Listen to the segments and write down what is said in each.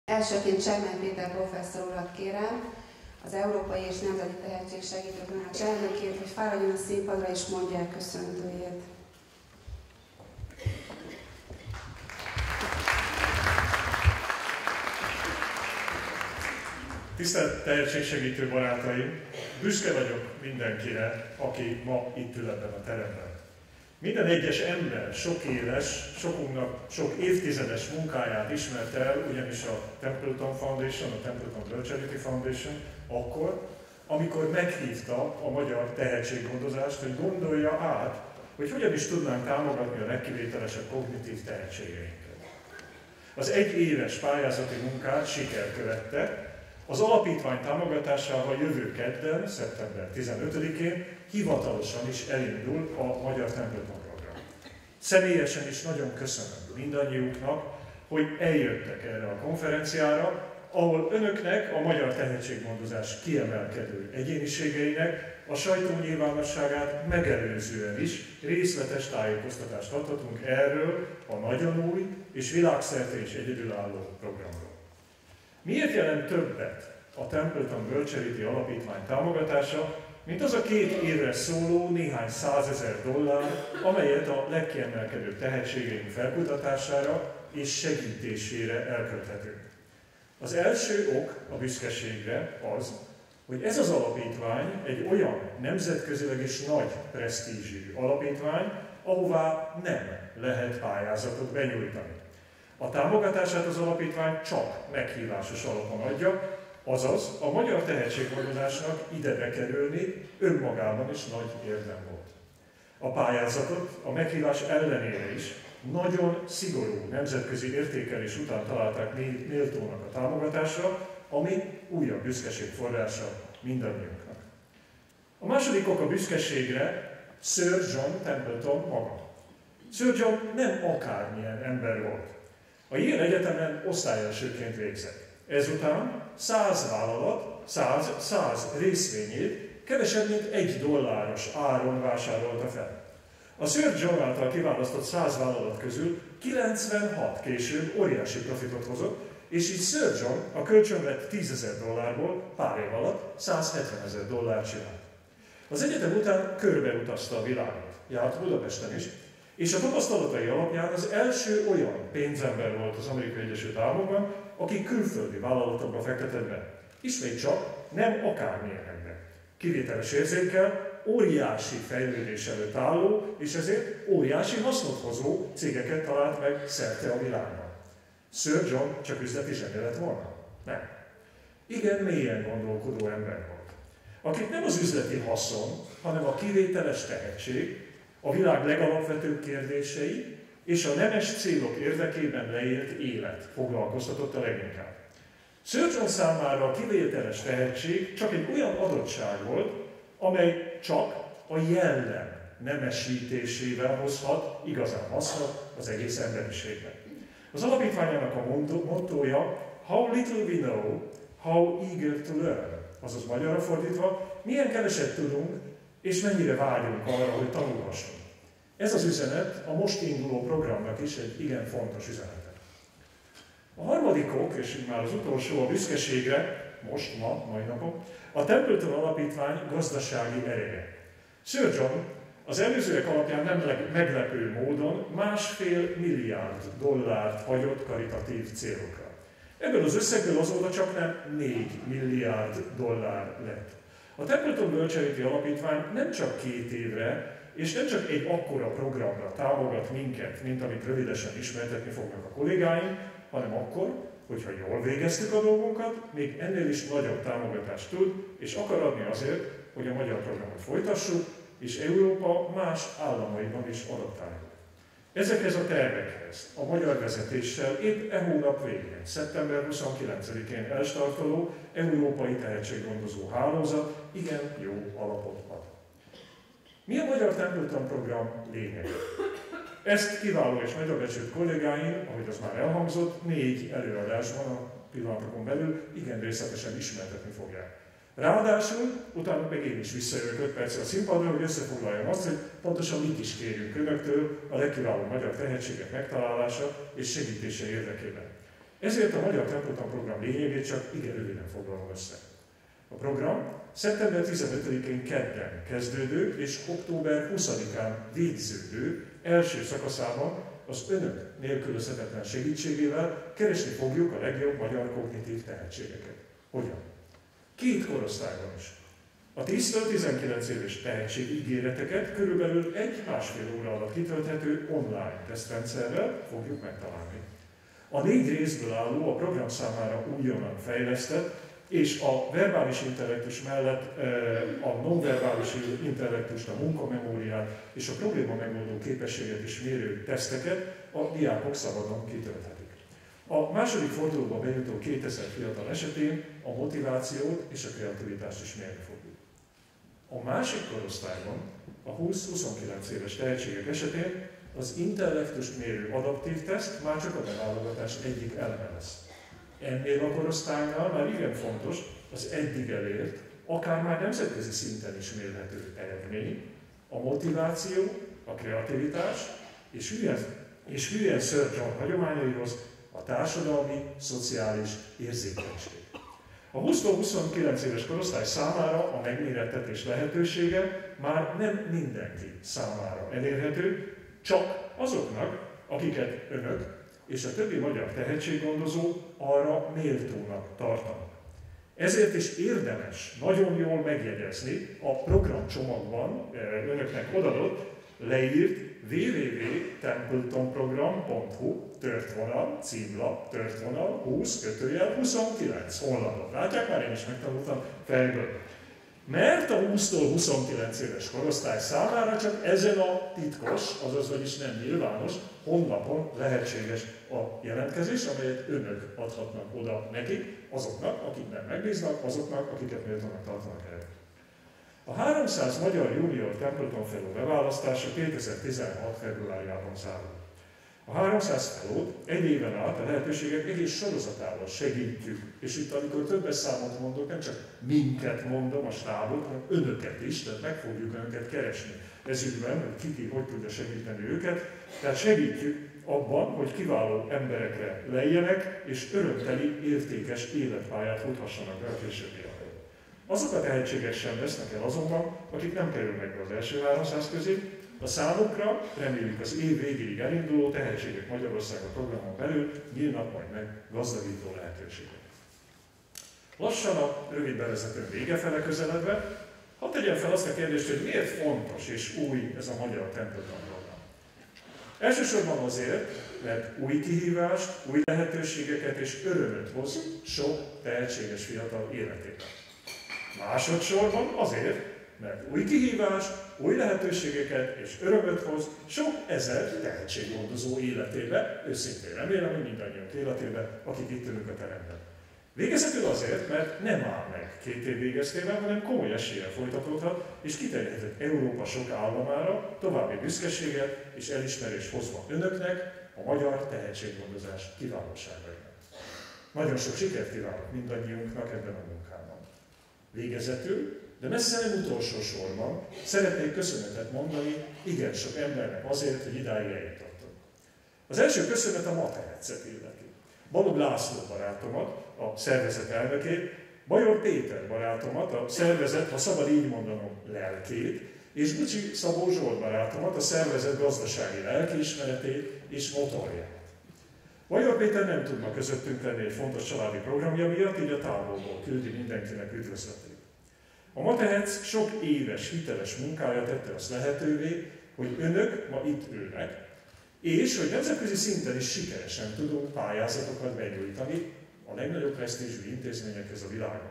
Elsőként Csermely Péter professzor urat kérem, az Európai és Nemzeti Tehetségsegítő Tanács elnökét, hogy fáradjon a színpadra és mondja el köszöntőjét. Tisztelt tehetségsegítő barátaim! Büszke vagyok mindenkire, aki ma itt ül ebben a teremben. Minden egyes ember sok éves, sokunknak sok évtizedes munkáját ismerte el, ugyanis a Templeton Foundation, a Templeton World Charity Foundation akkor, amikor meghívta a magyar tehetséggondozást, hogy gondolja át, hogy hogyan is tudnánk támogatni a legkivételesebb kognitív tehetségeinket. Az egyéves pályázati munkát siker követte, az alapítvány támogatásával jövő kedden, szeptember 15-én hivatalosan is elindul a Magyar Templeton program. Személyesen is nagyon köszönöm mindannyiuknak, hogy eljöttek erre a konferenciára, ahol önöknek, a magyar tehetséggondozás kiemelkedő egyéniségeinek a sajtónyilvánosságát megelőzően is részletes tájékoztatást adhatunk erről a nagyon új és világszerte is egyedülálló programról. Miért jelent többet a Templeton World Charity Alapítvány támogatása, mint az a 2 évre szóló néhány $100,000, amelyet a legkiemelkedőbb tehetségeink felkutatására és segítésére elkölthetünk? Az első ok a büszkeségre az, hogy ez az alapítvány egy olyan nemzetközileg is nagy presztízsű alapítvány, ahová nem lehet pályázatot benyújtani. A támogatását az alapítvány csak meghívásos alapon adja, azaz a magyar tehetséggondozásnak ide bekerülni önmagában is nagy érdem volt. A pályázatot a meghívás ellenére is nagyon szigorú nemzetközi értékelés után találták méltónak a támogatásra, ami újabb büszkeség forrása mindannyiunknak. A második ok a büszkeségre Sir John Templeton maga. Sir John nem akármilyen ember volt. A Yale Egyetemen osztályelsőként végzett. Ezután 100 vállalat, 100 részvényét kevesebb mint $1 áron vásárolta fel. A Sir John által kiválasztott 100 vállalat közül 96 később óriási profitot hozott, és így Sir John a kölcsönvett $10,000 pár év alatt $170,000 csinált. Az egyetem után körbeutazta a világot, járt Budapesten is, és a tapasztalatai alapján az első olyan pénzember volt az Amerikai Egyesült Államokban, aki külföldi vállalatokba fektetett be. Ismét csak nem akármilyenekbe. Kivételes érzékkel, óriási fejlődés előtt álló, és ezért óriási hasznot hozó cégeket talált meg szerte a világban. Sir John csak üzleti zseni lett volna? Nem. Igen, mélyen gondolkodó ember volt. Akit nem az üzleti haszon, hanem a kivételes tehetség, a világ legalapvetőbb kérdései és a nemes célok érdekében leélt élet foglalkoztatott a leginkább. Sir John számára a kivételes tehetség csak egy olyan adottság volt, amely csak a jellem nemesítésével hozhat igazán hasznot az egész emberiségnek. Az alapítványának a mottója How little we know, how eager to learn, azaz magyarra fordítva, milyen keveset tudunk, és mennyire vágyunk arra, hogy tanulhassunk. Ez az üzenet a most induló programnak is egy igen fontos üzenete. A harmadik ok, és így már az utolsó a büszkeségre, mai napon, a Templeton Alapítvány gazdasági ereje. Sir John az előzőek alapján nem meglepő módon $1,5 milliárd hagyott karitatív célokra. Ebből az összegből azóta csak nem $4 milliárd lett. A Templeton World Charity Alapítvány nem csak 2 évre, és nem csak egy akkora programra támogat minket, mint amit rövidesen ismertetni fognak a kollégáim, hanem akkor, hogyha jól végeztük a dolgunkat, még ennél is nagyobb támogatást tud, és akar adni azért, hogy a magyar programot folytassuk, és Európa más államaiban is adaptáljuk. Ezekhez a tervekhez a magyar vezetéssel épp hónap végén, szeptember 29-én elstartoló Európai Tehetséggondozó Hálózat igen jó alapot ad. Mi a Magyar Templeton program lényege? Ezt kiváló és nagyra becsült kollégáim, ahogy az már elhangzott, 4 előadásban a pillanatokon belül igen részletesen ismertetni fogják. Ráadásul utána meg én is visszajövök 5 percre a színpadra, hogy összefoglaljam azt, hogy pontosan mit is kérjünk önöktől a legkiválóbb magyar tehetségek megtalálása és segítése érdekében. Ezért a Magyar Templeton program lényegét csak igen röviden foglalom össze. A program szeptember 15-én kedden kezdődő és október 20-án végződő első szakaszában az önök nélkülözhetetlen segítségével keresni fogjuk a legjobb magyar kognitív tehetségeket. Hogyan? 2 korosztályban is. A 10-19 éves tehetségígéreteket körülbelül 1-1,5 óra alatt kitölthető online tesztrendszerrel fogjuk megtalálni. A 4 részből álló, a program számára újonnan fejlesztett, és a verbális intellektus mellett a nonverbális intellektust, a munkamemóriát és a probléma megoldó képességet is mérő teszteket a diákok szabadon kitölthetik. A második fordulóba bejutó 2000 fiatal esetén a motivációt és a kreativitást is mérni fogjuk. A másik korosztályban, a 20-29 éves tehetségek esetén az intellektust mérő adaptív teszt már csak a beválogatás egyik eleme lesz. Ennél a korosztálynál már igen fontos az eddig elért, akár már nemzetközi szinten is mérhető eredmény, a motiváció, a kreativitás és hülyen Sir John hagyományaihoz a társadalmi, szociális érzékenység. A 20-29 éves korosztály számára a megmérettetés lehetősége már nem mindenki számára elérhető, csak azoknak, akiket önök és a többi magyar tehetséggondozó arra méltónak tartanak. Ezért is érdemes nagyon jól megjegyezni a programcsomagban önöknek odadott, leírt www.templetonprogram.hu címlap 20-29 honlapot. Látják, már én is megtanultam fejből. Mert a 20-29 éves korosztály számára csak ezen a titkos, azaz vagyis nem nyilvános honlapon lehetséges a jelentkezés, amelyet önök adhatnak oda nekik, azoknak, akikben megbíznak, azoknak, akiket méltónak tartanak el. A 300 magyar junior Templeton Fellow beválasztása 2016. februárjában zárul. A 300 felót egy éven át a lehetőségek egész sorozatával segítjük, és itt amikor többes számot mondok, nem csak minket mondom, a stábot, hanem önöket is, tehát meg fogjuk önöket keresni ezügyben, hogy ki hogy tudja segíteni őket, tehát segítjük abban, hogy kiváló emberekre lejjenek, és örömteli, értékes életpályát futhassanak be a későbbiekben. Azok a tehetségek sem vesznek el azonban, akik nem kerülnek be az első 300 közé, a számukra reméljük az év végéig elinduló Tehetségek Magyarországa programon belül nyílnak majd meg gazdagító lehetőségek. Lassan a rövid bevezető vége fele közeledve, hadd tegyem fel azt a kérdést, hogy miért fontos és új ez a Magyar Templeton program. Elsősorban azért, mert új kihívást, új lehetőségeket és örömöt hoz sok tehetséges fiatal életében. Másodszorban azért, mert új kihívást, új lehetőségeket és örömöt hoz sok ezer tehetséggondozó életébe, őszintén remélem, hogy mindannyiunk életébe, akik itt ülünk a teremben. Végezetül azért, mert nem áll meg 2 év végeztében, hanem komoly eséllyel folytatódhat, és kiterjedhet Európa sok államára, további büszkeséget és elismerést hozva önöknek a magyar tehetséggondozás kiválóságainak. Nagyon sok sikert kívánok mindannyiunknak ebben a munkában. Végezetül, de messze nem utolsó sorban szeretnék köszönetet mondani igen sok embernek azért, hogy idáig eljutottunk. Az első köszönet a Matehetszet illeti. Balogh László barátomat, a szervezet elnökét, Bajor Péter barátomat, a szervezet, ha szabad így mondanom, lelkét, és Bucsi Szabó Zsolt barátomat, a szervezet gazdasági lelkiismeretét és motorját. Bajor Péter nem tudna közöttünk lenni egy fontos családi programja miatt, így a távolból küldi mindenkinek üdvözletét. A Matehetsz sok éves hiteles munkája tette azt lehetővé, hogy önök ma itt ülnek, és hogy nemzetközi szinten is sikeresen tudunk pályázatokat benyújtani a legnagyobb presztízsű intézményekhez a világon.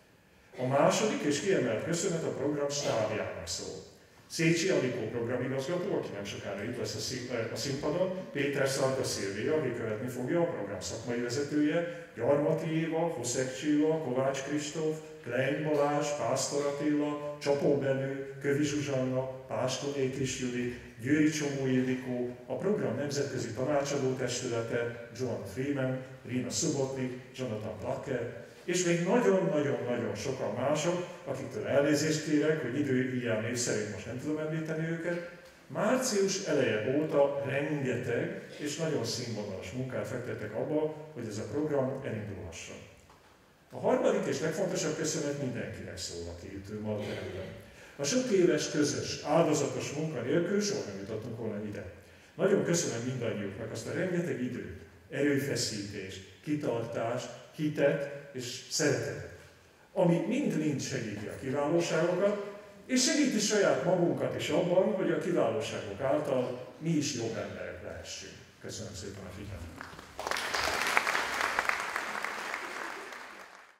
A második és kiemelt köszönet a program stábjának szól. Szécsi Anikó programigazgató, aki nem sokára itt lesz a színpadon, Péter Szarka Szilvia, aki követni fogja, a program szakmai vezetője, Gyarmati Éva, Fuszek Csilla, Kovács Kristóf, Klein Balázs, Pásztor Attila, Csapó Benő, Kövi Zsuzsanna, Pástonyé Kis Judit, Győri Csomó Ildikó, a program nemzetközi tanácsadó testülete, John Freeman, Rina Subotnik, Jonathan Lacker, és még nagyon-nagyon-nagyon sokan mások, akiktől elnézést kérek, hogy időhiány név szerint most nem tudom említeni őket, Március eleje óta rengeteg és nagyon színvonalas munkát fektettek abba, hogy ez a program elindulhasson. A harmadik és legfontosabb köszönet mindenkinek szól, aki itt ma a teremben. A sok éves, közös, áldozatos munka nélkül soha nem jutottunk volna ide. Nagyon köszönöm mindannyiuknak azt a rengeteg időt, erőfeszítést, kitartást, hitet és szeretetet, ami mind-mind segíti a kiválóságokat, és segíti saját magunkat is abban, hogy a kiválóságok által mi is jobb emberek lehessünk. Köszönöm szépen a figyelmet!